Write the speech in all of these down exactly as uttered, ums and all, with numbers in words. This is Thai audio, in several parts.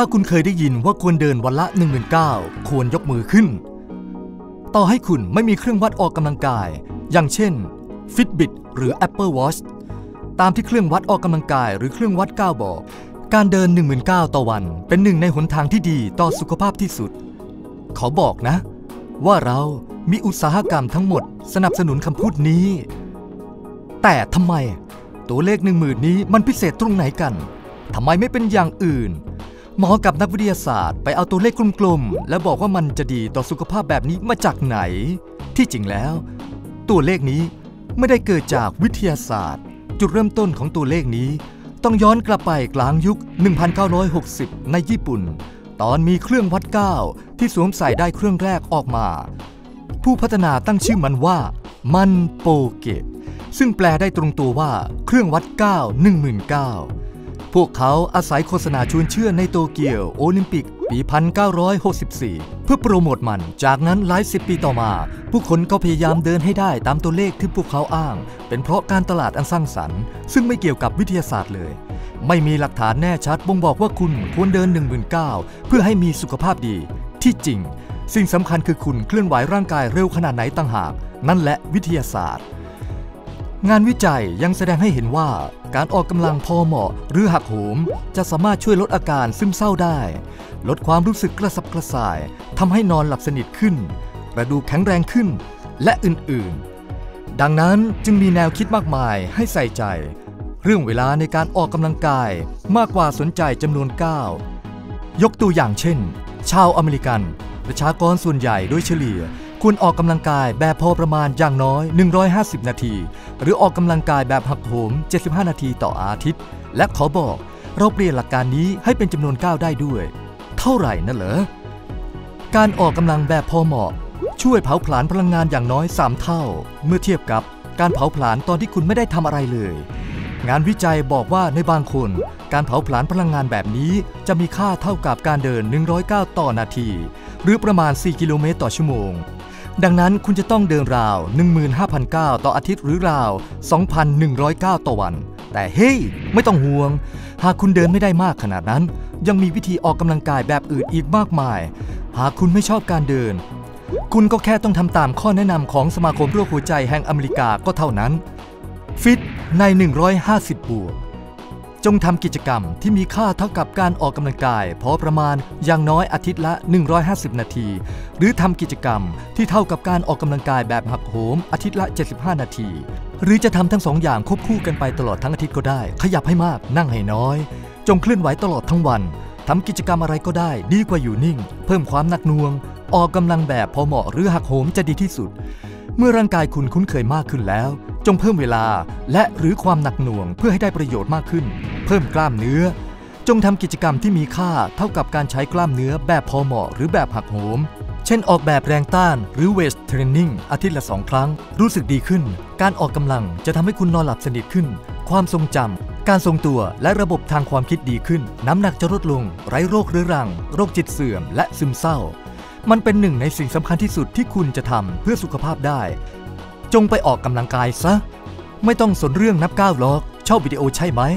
าคุณเคยได้ยินว่าควรเดินวันละ หนึ่งหมื่นเก้าพัน ควรยกมือขึ้นต่อให้คุณไม่มีเครื่องวัดออกกำลังกายอย่างเช่น Fitbit หรือ Apple Watch ตามที่เครื่องวัดออกกำลังกายหรือเครื่องวัดก้าวบอกการเดิน หนึ่งหมื่นเก้าพัน ต่อวันเป็นหนึ่งในหนทางที่ดีต่อสุขภาพที่สุดขอบอกนะว่าเรามีอุตสาหกรรมทั้งหมดสนับสนุนคำพูดนี้แต่ทำไมตัวเลขหนึ่งหมื่นนี้มันพิเศษตรงไหนกันทำไมไม่เป็นอย่างอื่นหมอกับนักวิทยาศาสตร์ไปเอาตัวเลขกลมๆและบอกว่ามันจะดีต่อสุขภาพแบบนี้มาจากไหนที่จริงแล้วตัวเลขนี้ไม่ได้เกิดจากวิทยาศาสตร์จุดเริ่มต้นของตัวเลขนี้ต้องย้อนกลับไปกลางยุค หนึ่งพันเก้าร้อยหกสิบ ในญี่ปุ่นตอนมีเครื่องวัดก้าวที่สวมใส่ได้เครื่องแรกออกมาผู้พัฒนาตั้งชื่อมันว่ามันโปเกะซึ่งแปลได้ตรงตัวว่าเครื่องวัดก้าว หนึ่งหมื่นเก้าพัน พวกเขาอาศัยโฆษณาชวนเชื่อในโตเกียวโอลิมปิกปี หนึ่งพันเก้าร้อยหกสิบสี่ เพื่อโปรโมทมันจากนั้นหลายสิบปีต่อมาผู้คนก็พยายามเดินให้ได้ตามตัวเลขที่พวกเขาอ้างเป็นเพราะการตลาดอันสร้างสรรค์ซึ่งไม่เกี่ยวกับวิทยาศาสตร์เลยไม่มีหลักฐานแน่ชัดบ่งบอกว่าคุณควรเดิน หนึ่งหมื่นเก้าพัน เพื่อให้มีสุขภาพดีที่จริงสิ่งสำคัญคือคุณเคลื่อนไหวร่างกายเร็วขนาดไหนต่างหากนั่นแหละวิทยาศาสตร์งานวิจัยยังแสดงให้เห็นว่าการออกกำลังพอเหมาะหรือหักโหมจะสามารถช่วยลดอาการซึมเศร้าได้ลดความรู้สึกกระสับกระส่ายทำให้นอนหลับสนิทขึ้นกระดูกแข็งแรงขึ้นและอื่นๆดังนั้นจึงมีแนวคิดมากมายให้ใส่ใจเรื่องเวลาในการออกกำลังกายมากกว่าสนใจจำนวนก้าวยกตัวอย่างเช่นชาวอเมริกันประชากรส่วนใหญ่โดยเฉลี่ยควรออกกำลังกายแบบพอประมาณอย่างน้อยหนึ่งร้อยห้าสิบนาทีหรือออกกำลังกายแบบหักโหมเจ็ดสิบห้านาทีต่ออาทิตย์และขอบอกเราเปลี่ยนหลักการนี้ให้เป็นจำนวนก้าวได้ด้วยเท่าไหร่นั่นเหรอการออกกำลังแบบพอเหมาะช่วยเผาผลาญพลังงานอย่างน้อยสามเท่าเมื่อเทียบกับการเผาผลาญตอนที่คุณไม่ได้ทำอะไรเลยงานวิจัยบอกว่าในบางคนการเผาผลาญพลังงานแบบนี้จะมีค่าเท่ากับการเดินหนึ่งร้อยเก้าต่อนาทีหรือประมาณสี่กิโลเมตรต่อชั่วโมงดังนั้นคุณจะต้องเดินราว หนึ่งหมื่นห้าพันเก้า ต่ออาทิตย์หรือราว สองพันหนึ่งร้อยเก้า ต่อวันแต่เฮ้ยไม่ต้องห่วงหากคุณเดินไม่ได้มากขนาดนั้นยังมีวิธีออกกำลังกายแบบอื่นอีกมากมายหากคุณไม่ชอบการเดินคุณก็แค่ต้องทำตามข้อแนะนำของสมาคมโรคหัวใจแห่งอเมริกาก็เท่านั้นฟิตในหนึ่งร้อยห้าสิบบวกจงทำกิจกรรมที่มีค่าเท่ากับการออกกำลังกายพอประมาณอย่างน้อยอาทิตย์ละหนึ่งร้อยห้าสิบนาทีหรือทำกิจกรรมที่เท่ากับการออกกำลังกายแบบหักโหมอาทิตย์ละเจ็ดสิบห้านาทีหรือจะทำทั้งสองอย่างควบคู่กันไปตลอดทั้งอาทิตย์ก็ได้ขยับให้มากนั่งให้น้อยจงเคลื่อนไหวตลอดทั้งวันทำกิจกรรมอะไรก็ได้ดีกว่าอยู่นิ่งเพิ่มความหนักหน่วงออกกำลังแบบพอเหมาะหรือหักโหมจะดีที่สุดเมื่อร่างกายคุณคุ้นเคยมากขึ้นแล้วจงเพิ่มเวลาและหรือความหนักหน่วงเพื่อให้ได้ประโยชน์มากขึ้นเพิ่มกล้ามเนื้อจงทำกิจกรรมที่มีค่าเท่ากับการใช้กล้ามเนื้อแบบพอเหมาะหรือแบบหักโหมเช่นออกแบบแรงต้านหรือเวทเทรนนิ่งอาทิตย์ละสองครั้งรู้สึกดีขึ้นการออกกำลังจะทำให้คุณนอนหลับสนิทขึ้นความทรงจำการทรงตัวและระบบทางความคิดดีขึ้นน้ำหนักจะลดลงไร้โรคเรื้อรังโรคจิตเสื่อมและซึมเศร้ามันเป็นหนึ่งในสิ่งสำคัญที่สุดที่คุณจะทำเพื่อสุขภาพได้จงไปออกกำลังกายซะไม่ต้องสนเรื่องนับก้าวหรอกชอบวิดีโอใช่ไหม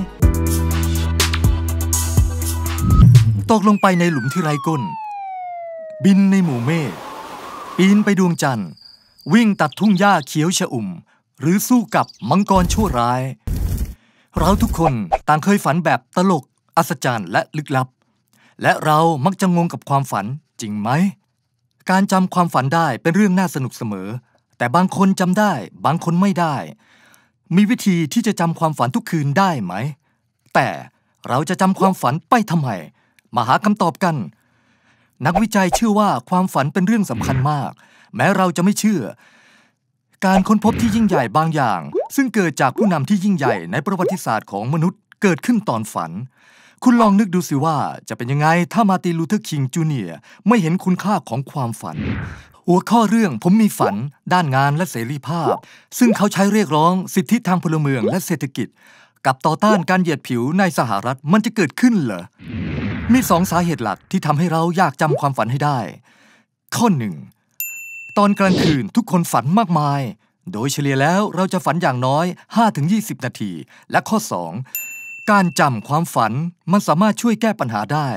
ตกลงไปในหลุมที่ไร้ก้นบินในหมู่เมฆปีนไปดวงจันทร์วิ่งตัดทุ่งหญ้าเขียวชอุ่มหรือสู้กับมังกรชั่วร้ายเราทุกคนต่างเคยฝันแบบตลกอัศจรรย์และลึกลับและเรามักจะงงกับความฝันจริงไหมการจำความฝันได้เป็นเรื่องน่าสนุกเสมอแต่บางคนจำได้บางคนไม่ได้มีวิธีที่จะจำความฝันทุกคืนได้ไหมแต่เราจะจำความฝันไปทำไมมาหาคำตอบกันนักวิจัยเชื่อว่าความฝันเป็นเรื่องสำคัญมากแม้เราจะไม่เชื่อการค้นพบที่ยิ่งใหญ่บางอย่างซึ่งเกิดจากผู้นำที่ยิ่งใหญ่ในประวัติศาสตร์ของมนุษย์เกิดขึ้นตอนฝันคุณลองนึกดูสิว่าจะเป็นยังไงถ้ามาร์ติน ลูเทอร์ คิง จูเนียร์ไม่เห็นคุณค่าของความฝันหัวข้อเรื่องผมมีฝันด้านงานและเสรีภาพซึ่งเขาใช้เรียกร้องสิทธิทางพลเมืองและเศรษฐกิจกับต่อต้านการเหยียดผิวในสหรัฐมันจะเกิดขึ้นเหรอมีสองสาเหตุหลักที่ทำให้เราอยากจำความฝันให้ได้ข้อหนึ่งตอนกลางคืนทุกคนฝันมากมายโดยเฉลี่ยแล้วเราจะฝันอย่างน้อย ห้าถึงยี่สิบ นาทีและข้อสองการจำความฝันมันสามารถช่วยแก้ปัญหาได้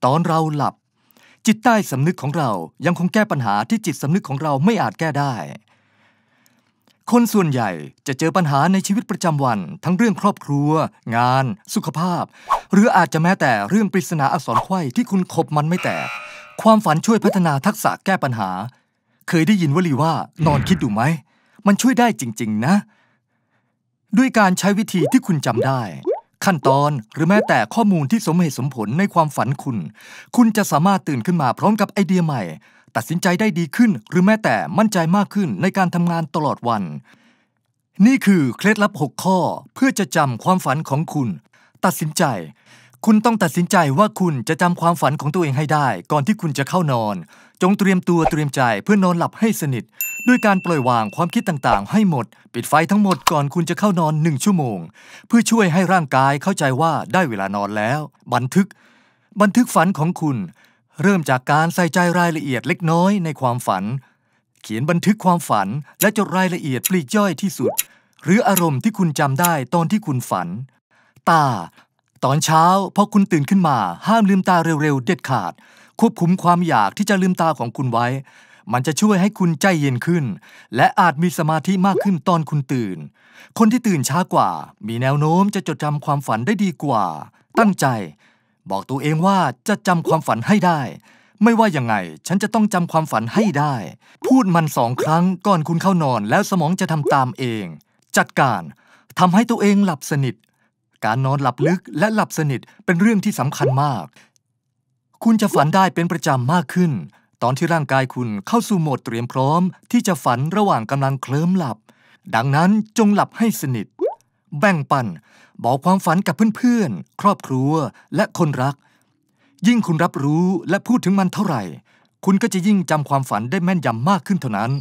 ตอนเราหลับจิตใต้สำนึกของเรายังคงแก้ปัญหาที่จิตสำนึกของเราไม่อาจแก้ได้คนส่วนใหญ่จะเจอปัญหาในชีวิตประจำวันทั้งเรื่องครอบครัวงานสุขภาพหรืออาจจะแม้แต่เรื่องปริศนาอักษรไขว้ที่คุณขบมันไม่แตกความฝันช่วยพัฒนาทักษะแก้ปัญหาเคยได้ยินวลีว่านอนคิดดูไหมมันช่วยได้จริงๆนะด้วยการใช้วิธีที่คุณจำได้ขั้นตอนหรือแม้แต่ข้อมูลที่สมเหตุสมผลในความฝันคุณคุณจะสามารถตื่นขึ้นมาพร้อมกับไอเดียใหม่ตัดสินใจได้ดีขึ้นหรือแม้แต่มั่นใจมากขึ้นในการทำงานตลอดวันนี่คือเคล็ดลับหกข้อเพื่อจะจำความฝันของคุณตัดสินใจคุณต้องตัดสินใจว่าคุณจะจำความฝันของตัวเองให้ได้ก่อนที่คุณจะเข้านอนจงเตรียมตัวเตรียมใจเพื่อนอนหลับให้สนิทด้วยการปล่อยวางความคิดต่างๆให้หมดปิดไฟทั้งหมดก่อนคุณจะเข้านอนหนึ่งชั่วโมงเพื่อช่วยให้ร่างกายเข้าใจว่าได้เวลานอนแล้วบันทึกบันทึกฝันของคุณเริ่มจากการใส่ใจรายละเอียดเล็กน้อยในความฝันเขียนบันทึกความฝันและจดรายละเอียดปลีกย่อยที่สุดหรืออารมณ์ที่คุณจำได้ตอนที่คุณฝันตาตอนเช้าพอคุณตื่นขึ้นมาห้ามลืมตาเร็วๆเด็ดขาดควบคุมความอยากที่จะลืมตาของคุณไว้มันจะช่วยให้คุณใจเย็นขึ้นและอาจมีสมาธิมากขึ้นตอนคุณตื่นคนที่ตื่นช้ากว่ามีแนวโน้มจะจดจำความฝันได้ดีกว่าตั้งใจบอกตัวเองว่าจะจำความฝันให้ได้ไม่ว่ายังไงฉันจะต้องจำความฝันให้ได้พูดมันสองครั้งก่อนคุณเข้านอนแล้วสมองจะทำตามเองจัดการทำให้ตัวเองหลับสนิทการนอนหลับลึกและหลับสนิทเป็นเรื่องที่สำคัญมากคุณจะฝันได้เป็นประจำมากขึ้นตอนที่ร่างกายคุณเข้าสู่โหมดเตรียมพร้อมที่จะฝันระหว่างกำลังเคลิ้มหลับดังนั้นจงหลับให้สนิทแบ่งปันบอกความฝันกับเพื่อนๆครอบครัวและคนรักยิ่งคุณรับรู้และพูดถึงมันเท่าไหร่คุณก็จะยิ่งจำความฝันได้แม่นยำมากขึ้นเท่านั้น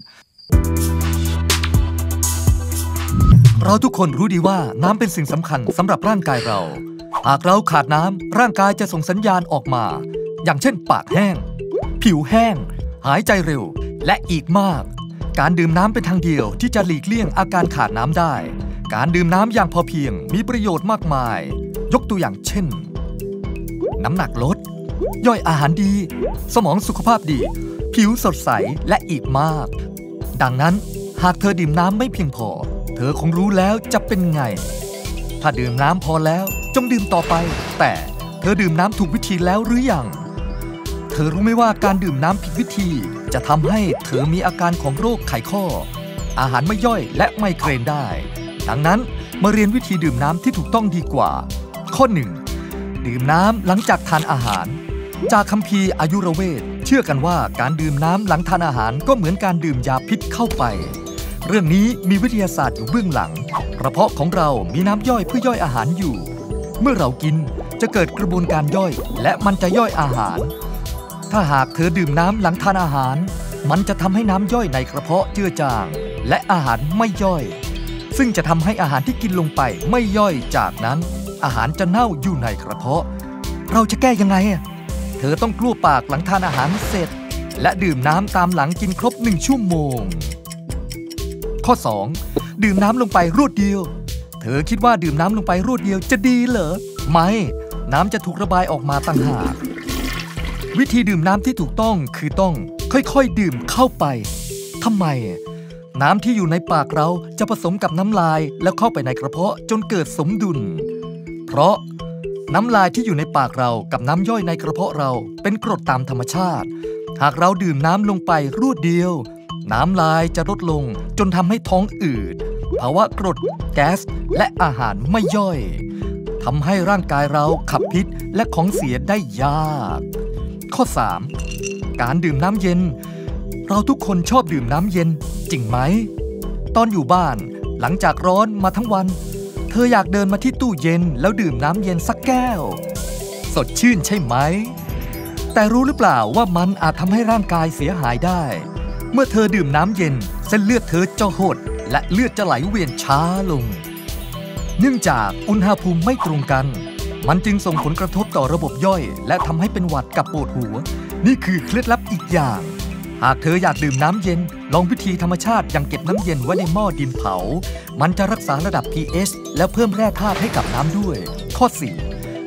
เราทุกคนรู้ดีว่าน้ำเป็นสิ่งสำคัญสำหรับร่างกายเราหากเราขาดน้ำร่างกายจะส่งสัญญาณออกมาอย่างเช่นปากแห้งผิวแห้งหายใจเร็วและอีกมากการดื่มน้ำเป็นทางเดียวที่จะหลีกเลี่ยงอาการขาดน้ำได้การดื่มน้ำอย่างพอเพียงมีประโยชน์มากมายยกตัวอย่างเช่นน้ำหนักลดย่อยอาหารดีสมองสุขภาพดีผิวสดใสและอีกมากดังนั้นหากเธอดื่มน้ำไม่เพียงพอเธอคงรู้แล้วจะเป็นไงถ้าดื่มน้ำพอแล้วจงดื่มต่อไปแต่เธอดื่มน้ำถูกวิธีแล้วหรือยังเธอรู้ไหมว่าการดื่มน้ำผิดวิธีจะทำให้เธอมีอาการของโรคไขข้ออาหารไม่ย่อยและไมเกรนได้ดังนั้นมาเรียนวิธีดื่มน้ำที่ถูกต้องดีกว่าข้อหนึ่งดื่มน้ำหลังจากทานอาหารจากคัมภีร์อายุรเวทเชื่อกันว่าการดื่มน้ำหลังทานอาหารก็เหมือนการดื่มยาพิษเข้าไปเรื่องนี้มีวิทยาศาสตร์อยู่เบื้องหลังกระเพาะของเรามีน้ำย่อยเพื่อย่อยอาหารอยู่เมื่อเรากินจะเกิดกระบวนการย่อยและมันจะย่อยอาหารถ้าหากเธอดื่มน้ำหลังทานอาหารมันจะทำให้น้ำย่อยในกระเพาะเจือจางและอาหารไม่ย่อยซึ่งจะทำให้อาหารที่กินลงไปไม่ย่อยจากนั้นอาหารจะเน่าอยู่ในกระเพาะเราจะแก้ยังไงเธอต้องกลั้วปากหลังทานอาหารเสร็จและดื่มน้ำตามหลังกินครบหนึ่งชั่วโมงข้อสองดื่มน้ำลงไปรวดเดียวเธอคิดว่าดื่มน้ำลงไปรวดเดียวจะดีเหรอไม่น้ำจะถูกระบายออกมาต่างหากวิธีดื่มน้ำที่ถูกต้องคือต้องค่อยๆดื่มเข้าไปทำไมน้ำที่อยู่ในปากเราจะผสมกับน้ำลายแล้วเข้าไปในกระเพาะจนเกิดสมดุลเพราะน้ำลายที่อยู่ในปากเรากับน้ำย่อยในกระเพาะเราเป็นกรดตามธรรมชาติหากเราดื่มน้ำลงไปรวดเดียวน้ำลายจะลดลงจนทำให้ท้องอืดภาวะกรดแก๊สและอาหารไม่ย่อยทำให้ร่างกายเราขับพิษและของเสียได้ยากข้อสามการดื่มน้ำเย็นเราทุกคนชอบดื่มน้ำเย็นจริงไหมตอนอยู่บ้านหลังจากร้อนมาทั้งวันเธออยากเดินมาที่ตู้เย็นแล้วดื่มน้ำเย็นสักแก้วสดชื่นใช่ไหมแต่รู้หรือเปล่าว่ามันอาจทำให้ร่างกายเสียหายได้เมื่อเธอดื่มน้ำเย็นเส้นเลือดเธอจะหดและเลือดจะไหลเวียนช้าลงเนื่องจากอุณหภูมิไม่ตรงกันมันจึงส่งผลกระทบต่อระบบย่อยและทำให้เป็นหวัดกับปวดหัวนี่คือเคล็ดลับอีกอย่างหากเธออยากดื่มน้ำเย็นลองวิธีธรรมชาติอย่างเก็บน้ำเย็นไว้ในหม้อดินเผามันจะรักษาระดับ พี เอช และเพิ่มแร่ธาตุให้กับน้ำด้วยข้อสี่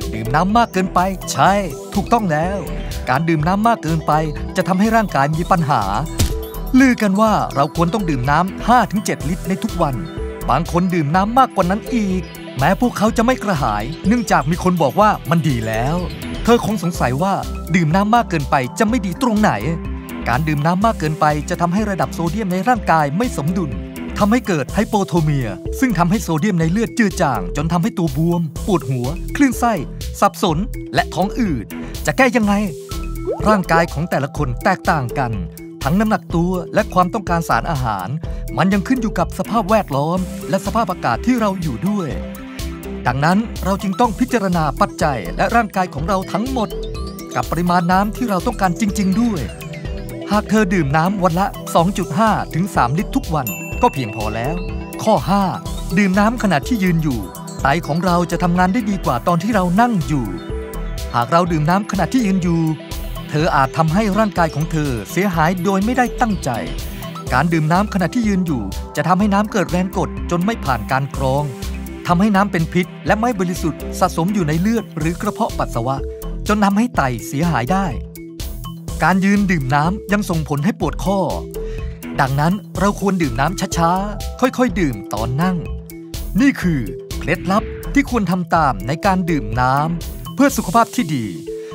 ดื่มน้ำมากเกินไปใช่ถูกต้องแล้วการดื่มน้ำมากเกินไปจะทำให้ร่างกายมีปัญหาลือกันว่าเราควรต้องดื่มน้ำ ห้าถึงเจ็ด ลิตรในทุกวันบางคนดื่มน้ำมากกว่านั้นอีกแม้พวกเขาจะไม่กระหายเนื่องจากมีคนบอกว่ามันดีแล้วเธอคงสงสัยว่าดื่มน้ำมากเกินไปจะไม่ดีตรงไหนการดื่มน้ำมากเกินไปจะทำให้ระดับโซเดียมในร่างกายไม่สมดุลทำให้เกิดไฮโปโทเมียซึ่งทำให้โซเดียมในเลือดจืดจางจนทำให้ตัวบวมปวดหัวคลื่นไส้สับสนและท้องอืดจะแก้ยังไงร่างกายของแต่ละคนแตกต่างกันทั้งน้ำหนักตัวและความต้องการสารอาหารมันยังขึ้นอยู่กับสภาพแวดล้อมและสภาพอากาศที่เราอยู่ด้วยดังนั้นเราจึงต้องพิจารณาปัจจัยและร่างกายของเราทั้งหมดกับปริมาณน้ำที่เราต้องการจริงๆด้วยหากเธอดื่มน้ำวันละ สองจุดห้า ถึง สาม ลิตรทุกวันก็เพียงพอแล้วข้อ ห้า ดื่มน้ำขณะที่ยืนอยู่ไตของเราจะทำงานได้ดีกว่าตอนที่เรานั่งอยู่หากเราดื่มน้ำขณะที่ยืนอยู่เธออาจทำให้ร่างกายของเธอเสียหายโดยไม่ได้ตั้งใจการดื่มน้ำขณะที่ยืนอยู่จะทำให้น้ำเกิดแรงกดจนไม่ผ่านการกรองทำให้น้ำเป็นพิษและไม่บริสุทธิ์สะสมอยู่ในเลือดหรือกระเพาะปัสสาวะจนทำให้ไตเสียหายได้การยืนดื่มน้ำยังส่งผลให้ปวดข้อดังนั้นเราควรดื่มน้ำช้าๆค่อยๆดื่มตอนนั่งนี่คือเคล็ดลับที่ควรทำตามในการดื่มน้ำเพื่อสุขภาพที่ดี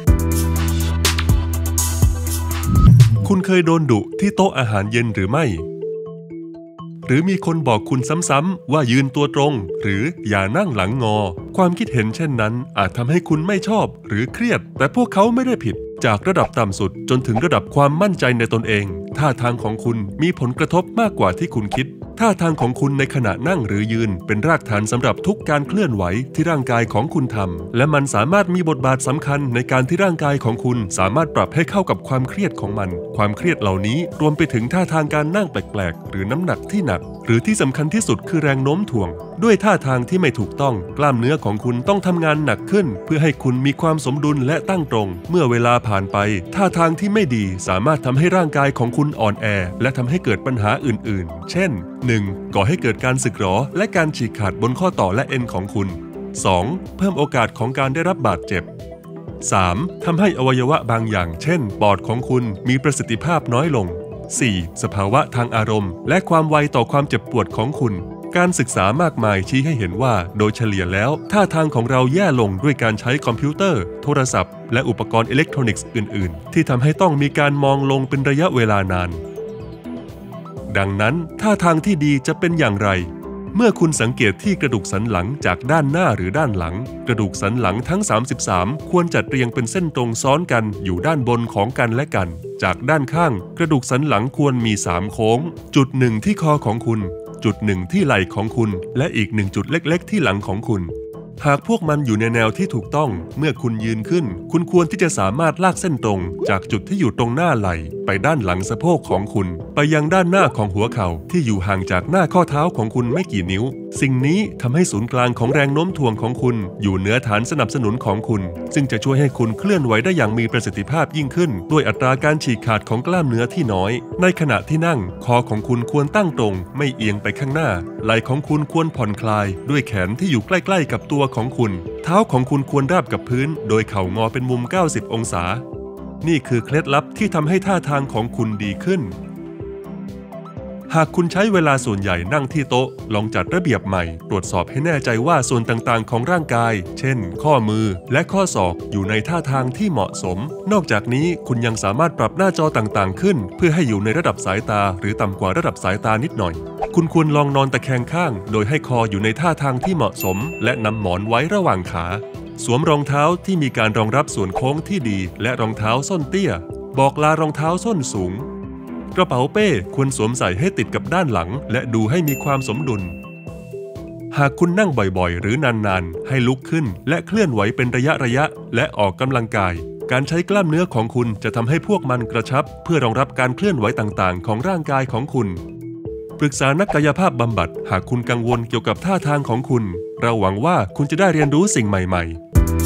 คุณเคยโดนดุที่โต๊ะอาหารเย็นหรือไม่หรือมีคนบอกคุณซ้ำๆว่ายืนตัวตรงหรืออย่านั่งหลังงอความคิดเห็นเช่นนั้นอาจทำให้คุณไม่ชอบหรือเครียดแต่พวกเขาไม่ได้ผิดจากระดับต่ำสุดจนถึงระดับความมั่นใจในตนเองท่าทางของคุณมีผลกระทบมากกว่าที่คุณคิดท่าทางของคุณในขณะนั่งหรือยืนเป็นรากฐานสำหรับทุกการเคลื่อนไหวที่ร่างกายของคุณทำและมันสามารถมีบทบาทสำคัญในการที่ร่างกายของคุณสามารถปรับให้เข้ากับความเครียดของมันความเครียดเหล่านี้รวมไปถึงท่าทางการนั่งแปลกๆหรือน้ำหนักที่หนักหรือที่สำคัญที่สุดคือแรงโน้มถ่วงด้วยท่าทางที่ไม่ถูกต้องกล้ามเนื้อของคุณต้องทำงานหนักขึ้นเพื่อให้คุณมีความสมดุลและตั้งตรงเมื่อเวลาผ่านไปท่าทางที่ไม่ดีสามารถทำให้ร่างกายของคุณอ่อนแอและทำให้เกิดปัญหาอื่นๆเช่น หนึ่ง ก่อให้เกิดการสึกหรอและการฉีกขาดบนข้อต่อและเอ็นของคุณ สอง เพิ่มโอกาสของการได้รับบาดเจ็บ สาม ทำให้อวัยวะบางอย่างเช่นปอดของคุณมีประสิทธิภาพน้อยลง สี่ สภาวะทางอารมณ์และความไวต่อความเจ็บปวดของคุณการศึกษามากมายชี้ให้เห็นว่าโดยเฉลี่ยแล้วท่าทางของเราแย่ลงด้วยการใช้คอมพิวเตอร์โทรศัพท์และอุปกรณ์อิเล็กทรอนิกส์อื่นๆที่ทำให้ต้องมีการมองลงเป็นระยะเวลานานดังนั้นท่าทางที่ดีจะเป็นอย่างไรเมื่อคุณสังเกตที่กระดูกสันหลังจากด้านหน้าหรือด้านหลังกระดูกสันหลังทั้งสามสิบสามควรจัดเรียงเป็นเส้นตรงซ้อนกันอยู่ด้านบนของกันและกันจากด้านข้างกระดูกสันหลังควรมีสามโค้งจุดหนึ่งที่คอของคุณจุดหนึ่งที่ไหล่ของคุณและอีกหนึ่งจุดเล็กๆที่หลังของคุณหากพวกมันอยู่ในแนวที่ถูกต้องเมื่อคุณยืนขึ้นคุณควรที่จะสามารถลากเส้นตรงจากจุดที่อยู่ตรงหน้าไหล่ไปด้านหลังสะโพกของคุณไปยังด้านหน้าของหัวเข่าที่อยู่ห่างจากหน้าข้อเท้าของคุณไม่กี่นิ้วสิ่งนี้ทำให้ศูนย์กลางของแรงโน้มถ่วงของคุณอยู่เหนือฐานสนับสนุนของคุณซึ่งจะช่วยให้คุณเคลื่อนไหวได้อย่างมีประสิทธิภาพยิ่งขึ้นด้วยอัตราการฉีกขาดของกล้ามเนื้อที่น้อยในขณะที่นั่งคอของคุณควรตั้งตรงไม่เอียงไปข้างหน้าไหล่ของคุณควรผ่อนคลายด้วยแขนที่อยู่ใกล้ๆกับตัวของคุณเท้าของคุณควรราบกับพื้นโดยเข่างอเป็นมุมเก้าสิบองศานี่คือเคล็ดลับที่ทำให้ท่าทางของคุณดีขึ้นหากคุณใช้เวลาส่วนใหญ่นั่งที่โต๊ะลองจัดระเบียบใหม่ตรวจสอบให้แน่ใจว่าส่วนต่างๆของร่างกายเช่นข้อมือและข้อศอกอยู่ในท่าทางที่เหมาะสมนอกจากนี้คุณยังสามารถปรับหน้าจอต่างๆขึ้นเพื่อให้อยู่ในระดับสายตาหรือต่ำกว่าระดับสายตานิดหน่อยคุณควรลองนอนตะแคงข้างโดยให้คออยู่ในท่าทางที่เหมาะสมและนำหมอนไว้ระหว่างขาสวมรองเท้าที่มีการรองรับส่วนโค้งที่ดีและรองเท้าส้นเตี้ยบอกลารองเท้าส้นสูงกระเป๋าเป้ควรสวมใส่ให้ติดกับด้านหลังและดูให้มีความสมดุลหากคุณนั่งบ่อยๆหรือนานๆให้ลุกขึ้นและเคลื่อนไหวเป็นระยะระยะและออกกำลังกายการใช้กล้ามเนื้อของคุณจะทำให้พวกมันกระชับเพื่อรองรับการเคลื่อนไหวต่างๆของร่างกายของคุณปรึกษานักกายภาพบำบัดหากคุณกังวลเกี่ยวกับท่าทางของคุณเราหวังว่าคุณจะได้เรียนรู้สิ่งใหม่ๆ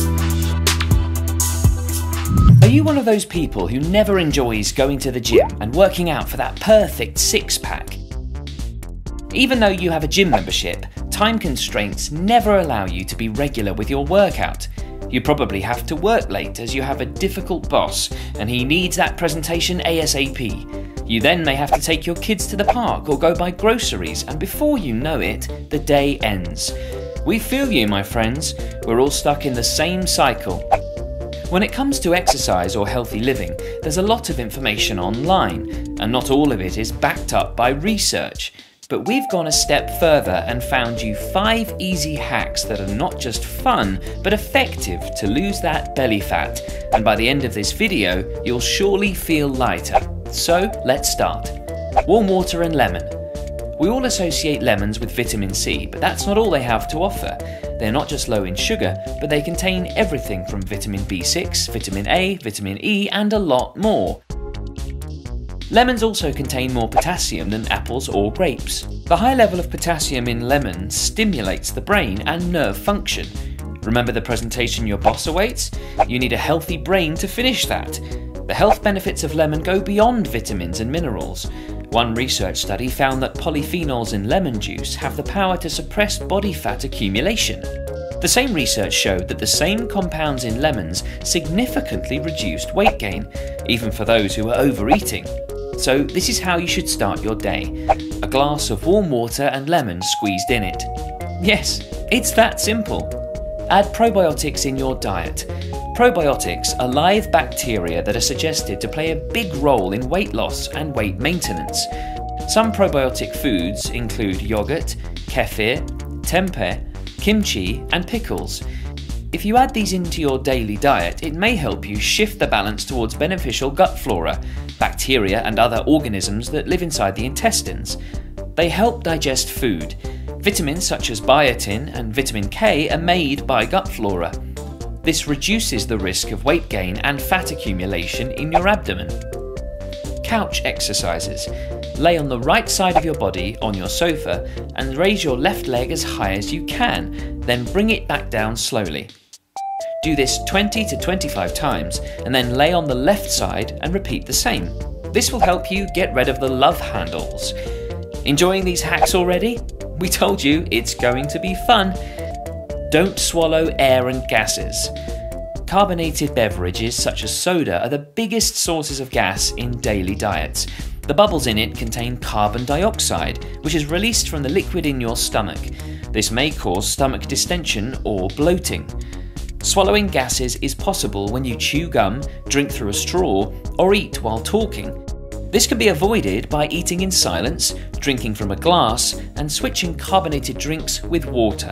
Are you one of those people who never enjoys going to the gym and working out for that perfect six-pack? Even though you have a gym membership, time constraints never allow you to be regular with your workout. You probably have to work late as you have a difficult boss and he needs that presentation ASAP. You then may have to take your kids to the park or go buy groceries, and before you know it, the day ends. We feel you, my friends. We're all stuck in the same cycle. When it comes to exercise or healthy living, there's a lot of information online, and not all of it is backed up by research. But we've gone a step further and found you five easy hacks that are not just fun, but effective to lose that belly fat. And by the end of this video, you'll surely feel lighter. So let's start. Warm water and lemon. We all associate lemons with vitamin C, but that's not all they have to offer. They're not just low in sugar, but they contain everything from vitamin B six, vitamin A, vitamin E, and a lot more. Lemons also contain more potassium than apples or grapes. The high level of potassium in lemons stimulates the brain and nerve function. Remember the presentation your boss awaits? You need a healthy brain to finish that. The health benefits of lemon go beyond vitamins and minerals. One research study found that polyphenols in lemon juice have the power to suppress body fat accumulation. The same research showed that the same compounds in lemons significantly reduced weight gain, even for those who are overeating. So this is how you should start your day. A glass of warm water and lemon squeezed in it. Yes, it's that simple. Add probiotics in your diet. Probiotics are live bacteria that are suggested to play a big role in weight loss and weight maintenance. Some probiotic foods include yogurt, kefir, tempeh, kimchi, and pickles. If you add these into your daily diet, it may help you shift the balance towards beneficial gut flora, bacteria and other organisms that live inside the intestines. They help digest food. Vitamins such as biotin and vitamin K are made by gut flora. This reduces the risk of weight gain and fat accumulation in your abdomen. Couch exercises. Lay on the right side of your body on your sofa and raise your left leg as high as you can, then bring it back down slowly. Do this twenty to twenty-five times and then lay on the left side and repeat the same. This will help you get rid of the love handles. Enjoying these hacks already? We told you it's going to be fun. Don't swallow air and gases. Carbonated beverages such as soda are the biggest sources of gas in daily diets. The bubbles in it contain carbon dioxide, which is released from the liquid in your stomach. This may cause stomach distension or bloating. Swallowing gases is possible when you chew gum, drink through a straw, or eat while talking. This can be avoided by eating in silence, drinking from a glass, and switching carbonated drinks with water.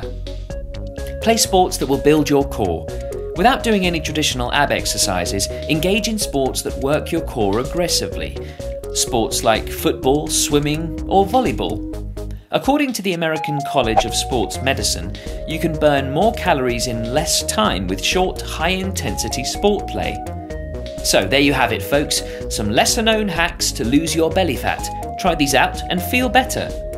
Play sports that will build your core. Without doing any traditional ab exercises, engage in sports that work your core aggressively. Sports like football, swimming, or volleyball. According to the American College of Sports Medicine, you can burn more calories in less time with short, high-intensity sport play. So there you have it, folks, some lesser-known hacks to lose your belly fat. Try these out and feel better.